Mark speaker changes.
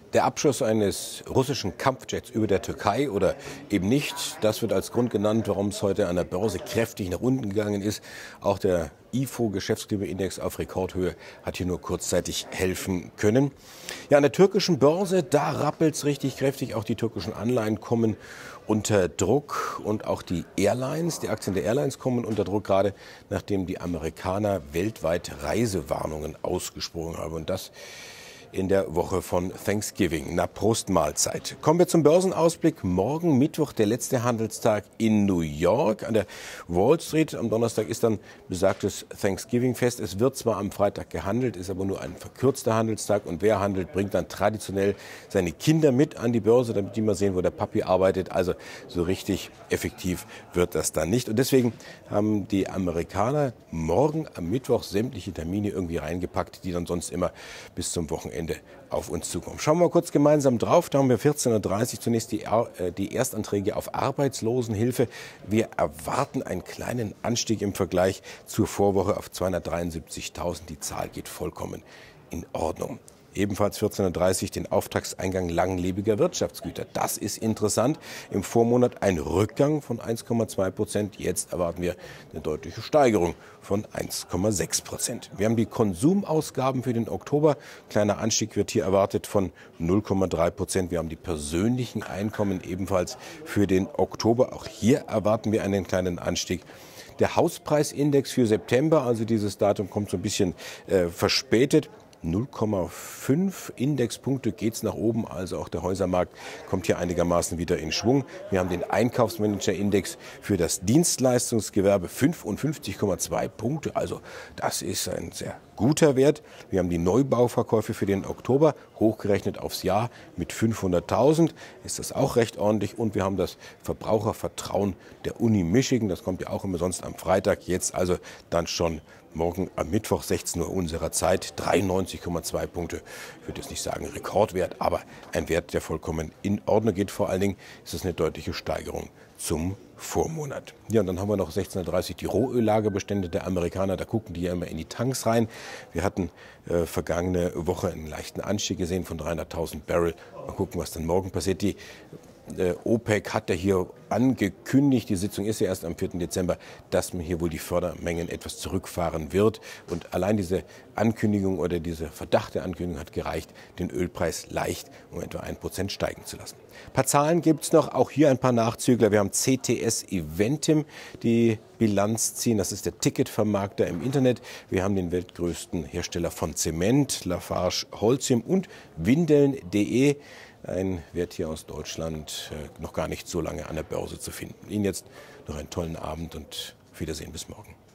Speaker 1: Der Abschuss eines russischen Kampfjets über der Türkei oder eben nicht, das wird als Grund genannt, warum es heute an der Börse kräftig nach unten gegangen ist. Auch der IFO-Geschäftsklimaindex auf Rekordhöhe hat hier nur kurzzeitig helfen können. Ja, an der türkischen Börse, da rappelt es richtig kräftig. Auch die türkischen Anleihen kommen unter Druck und auch die Airlines, die Aktien der Airlines kommen unter Druck, gerade nachdem die Amerikaner weltweit Reisewarnungen ausgesprochen haben. Und das in der Woche von Thanksgiving, na Prost Mahlzeit. Kommen wir zum Börsenausblick. Morgen Mittwoch, der letzte Handelstag in New York. An der Wall Street am Donnerstag ist dann besagtes Thanksgiving-Fest. Es wird zwar am Freitag gehandelt, ist aber nur ein verkürzter Handelstag. Und wer handelt, bringt dann traditionell seine Kinder mit an die Börse, damit die mal sehen, wo der Papi arbeitet. Also so richtig effektiv wird das dann nicht. Und deswegen haben die Amerikaner morgen am Mittwoch sämtliche Termine irgendwie reingepackt, die dann sonst immer bis zum Wochenende auf uns zukommen. Schauen wir mal kurz gemeinsam drauf. Da haben wir 14:30 Uhr zunächst die Erstanträge auf Arbeitslosenhilfe. Wir erwarten einen kleinen Anstieg im Vergleich zur Vorwoche auf 273.000. Die Zahl geht vollkommen in Ordnung. Ebenfalls 14:30 Uhr den Auftragseingang langlebiger Wirtschaftsgüter. Das ist interessant. Im Vormonat ein Rückgang von 1,2%. Jetzt erwarten wir eine deutliche Steigerung von 1,6%. Wir haben die Konsumausgaben für den Oktober. Kleiner Anstieg wird hier erwartet von 0,3%. Wir haben die persönlichen Einkommen ebenfalls für den Oktober. Auch hier erwarten wir einen kleinen Anstieg. Der Hauspreisindex für September, also dieses Datum kommt so ein bisschen verspätet. 0,5 Indexpunkte geht es nach oben, also auch der Häusermarkt kommt hier einigermaßen wieder in Schwung. Wir haben den Einkaufsmanager-Index für das Dienstleistungsgewerbe 55,2 Punkte, also das ist ein sehr guter Wert. Wir haben die Neubauverkäufe für den Oktober, hochgerechnet aufs Jahr mit 500.000, ist das auch recht ordentlich. Und wir haben das Verbrauchervertrauen der Uni Michigan, das kommt ja auch immer sonst am Freitag, jetzt also dann schon morgen am Mittwoch 16 Uhr unserer Zeit, 93,2 Punkte. Ich würde jetzt nicht sagen Rekordwert, aber ein Wert, der vollkommen in Ordnung geht. Vor allen Dingen ist es eine deutliche Steigerung zum Vormonat. Ja, und dann haben wir noch 16:30 Uhr die Rohöllagerbestände der Amerikaner. Da gucken die ja immer in die Tanks rein. Wir hatten vergangene Woche einen leichten Anstieg gesehen von 300.000 Barrel. Mal gucken, was dann morgen passiert. Die OPEC hat ja hier angekündigt, die Sitzung ist ja erst am 4. Dezember, dass man hier wohl die Fördermengen etwas zurückfahren wird. Und allein diese Ankündigung oder dieser Verdacht der Ankündigung hat gereicht, den Ölpreis leicht um etwa 1% steigen zu lassen. Ein paar Zahlen gibt es noch, auch hier ein paar Nachzügler. Wir haben CTS Eventim, die Bilanz ziehen. Das ist der Ticketvermarkter im Internet. Wir haben den weltgrößten Hersteller von Zement, Lafarge Holcim und Windeln.de. Ein Wert hier aus Deutschland, noch gar nicht so lange an der Börse zu finden. Ihnen jetzt noch einen tollen Abend und auf Wiedersehen bis morgen.